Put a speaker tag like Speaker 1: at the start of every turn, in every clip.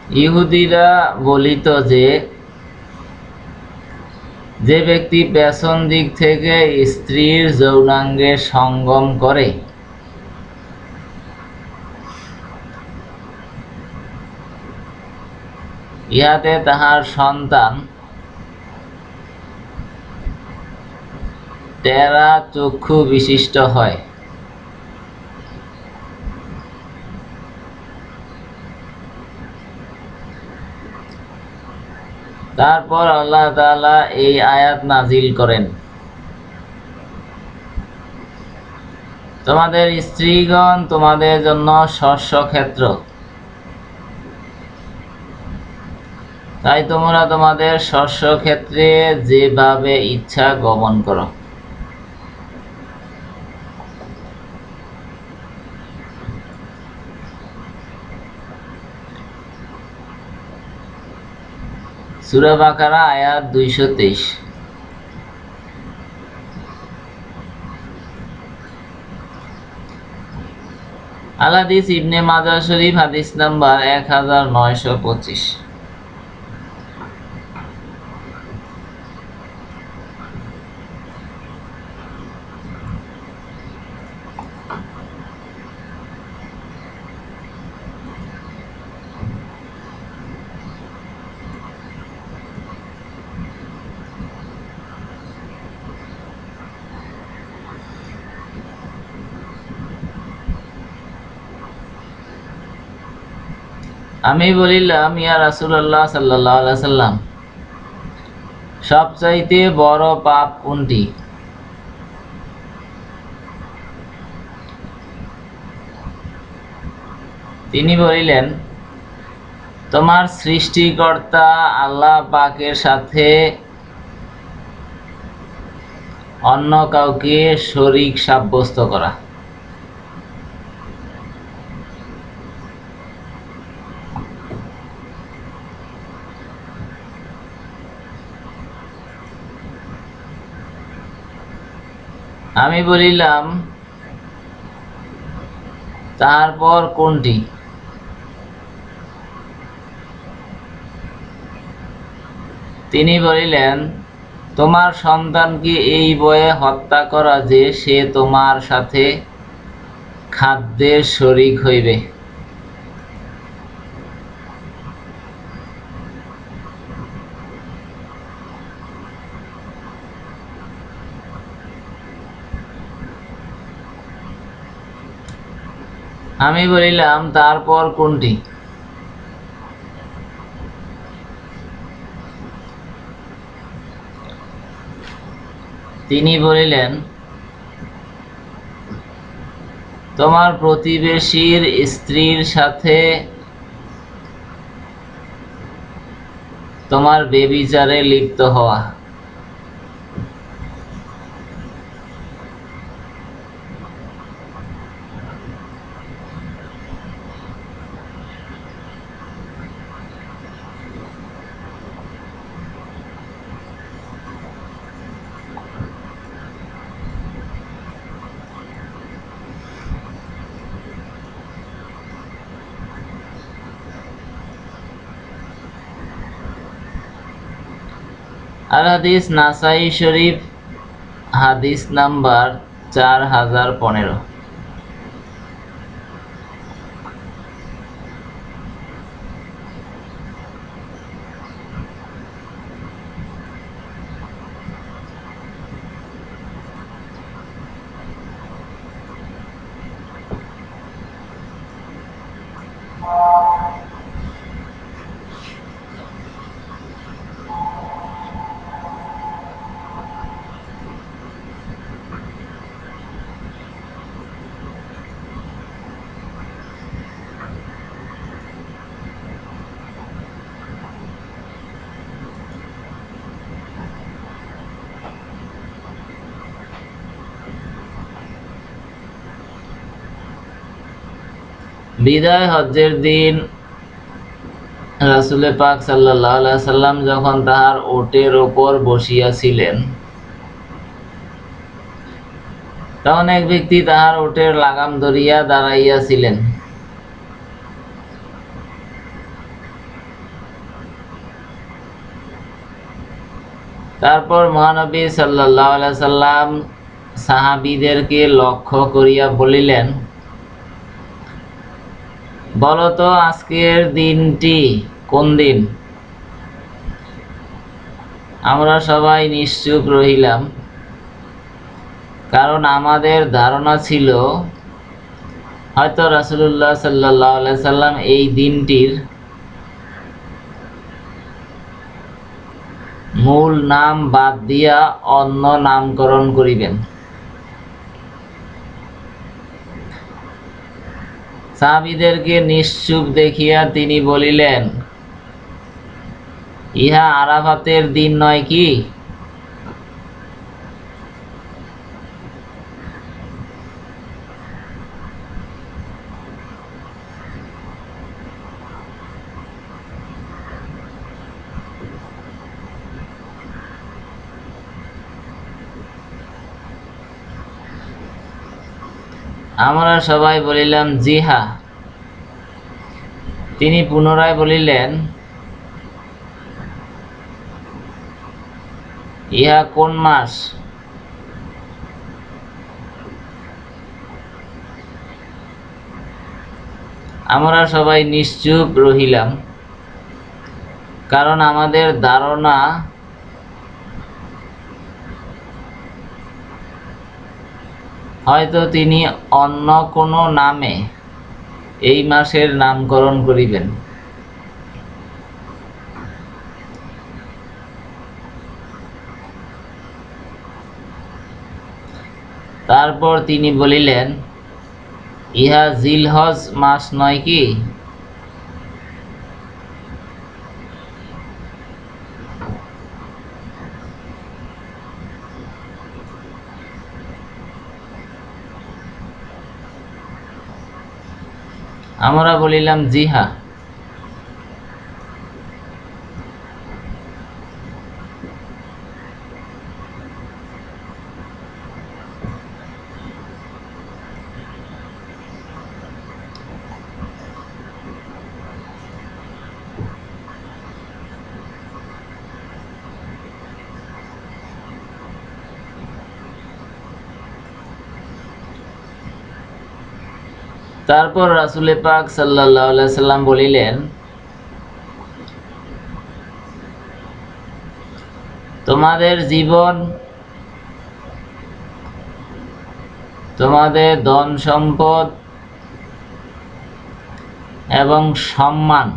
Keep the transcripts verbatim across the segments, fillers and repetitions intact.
Speaker 1: ইহুদিরা বলিত যে যে ব্যক্তি পেছন দিক থেকে স্ত্রীর যৌনাঙ্গে সঙ্গম করে ইহাতে তাহার সন্তান টেরা চক্ষু বিশিষ্ট হয়। তারপর আল্লাহ তাআলা এই আয়াত নাজিল করেন, তোমাদের স্ত্রীগণ তোমাদের জন্য শস্য ক্ষেত্র, তাই তোমরা তোমাদের শস্য ক্ষেত্রে যেভাবে ইচ্ছা গমন করো। সূরা বাকারা আয়াত দুইশো তেইশ। আল হাদিস ইবনে মাজাহ শরীফ হাদিস নাম্বার এক হাজার নয়শো পঁচিশ। আমি বলিলাম, ইয়া রাসূলুল্লাহ সাল্লাল্লাহু আলাইহি সাল্লাম, সবচাইতে বড় পাপ কোনটি? তিনি বলিলেন, তোমার সৃষ্টিকর্তা আল্লাহ পাকের সাথে অন্য কাউকে শরীক সাব্যস্ত করা। আমি বলিলাম, তারপর কোনটি? তিনি বলিলেন, তোমার সন্তানকে এই ভয়ে হত্যা করা যে সে তোমার সাথে খাদ্যের শরীক হইবে। আমি বলিলাম, তারপর কোনটি? তিনি বলিলেন, তোমার প্রতিবেশীর স্ত্রীর সাথে তোমার ব্যভিচারে লিপ্ত হওয়া। আল হাদিস নাসাই শরীফ হাদিস নাম্বার চার হাজার পনেরো। বিদায় হজ্জের দিন রাসূল পাক সাল্লাল্লাহু আলাইহি সাল্লাম যখন তাহার ওটের ওপর বসিয়াছিলেন, তখন এক ব্যক্তি তাহার ওটের লাগাম ধরিয়া দাঁড়াইয়াছিলেন। তারপর মহানবী সাল্লাল্লাহু আলাইহি সাল্লাম সাহাবীদেরকে লক্ষ্য করিয়া বলিলেন, বলো তো আজকের দিনটি কোন দিন? আমরা সবাই নিশ্চুপ রহিলাম, কারণ আমাদের ধারণা ছিল হয়তো রাসূলুল্লাহ সাল্লাল্লাহু আলাইহি সাল্লাম এই দিনটির মূল নাম বাদ দিয়া অন্য নামকরণ করিবেন। সাহাবীদেরকে নিশ্চুপ দেখিয়া তিনি বলিলেন, ইহা আরাফাতের দিন নয় কি? আমরা সবাই বলিলাম, জি হ্যাঁ। তিনি পুনরায় বলিলেন, ইহা কোন মাস? আমরা সবাই নিশ্চুপ রহিলাম, কারণ আমাদের ধারণা হয়তো তিনি অন্য কোনো নামে এই মাসের নামকরণ করিবেন। তারপর তিনি বলিলেন, ইহা জিলহজ মাস নয় কি? আমরা বলিলাম, জি হ্যাঁ। তারপর রাসূল পাক সাল্লাল্লাহু আলাইহি সাল্লাম বলিলেন, তোমাদের জীবন, তোমাদের ধন সম্পদ এবং সম্মান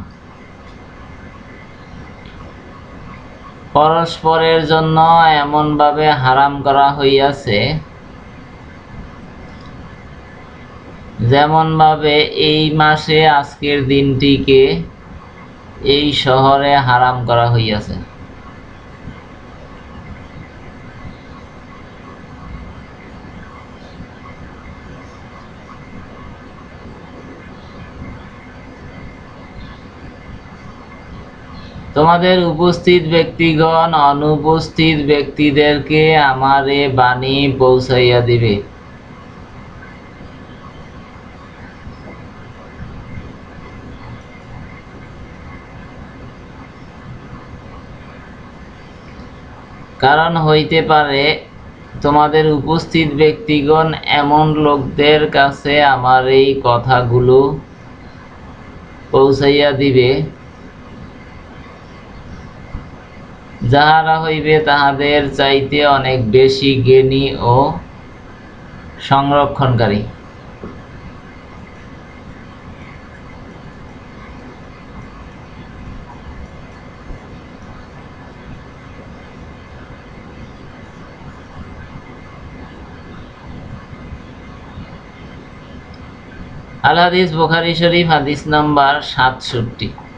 Speaker 1: পরস্পরের জন্য এমনভাবে হারাম করা হইয়াছে যেমন ভাবে এই মাসে আজকের দিনটিকে এই শহরে হারাম করা হইয়াছে। তোমাদের উপস্থিত ব্যক্তিগণ অনুপস্থিত ব্যক্তিদেরকে আমার এ বাণী পৌঁছাইয়া দিবে। কারণ হইতে পারে তোমাদের উপস্থিত ব্যক্তিগণ এমন লোকদের কাছে আমার এই কথাগুলো পৌঁছাইয়া দিবে যাহারা হইবে তাহাদের চাইতে অনেক বেশি জ্ঞানী ও সংরক্ষণকারী। আল হাদিস বুখারী শরীফ হাদিস নাম্বার সাতষট্টি।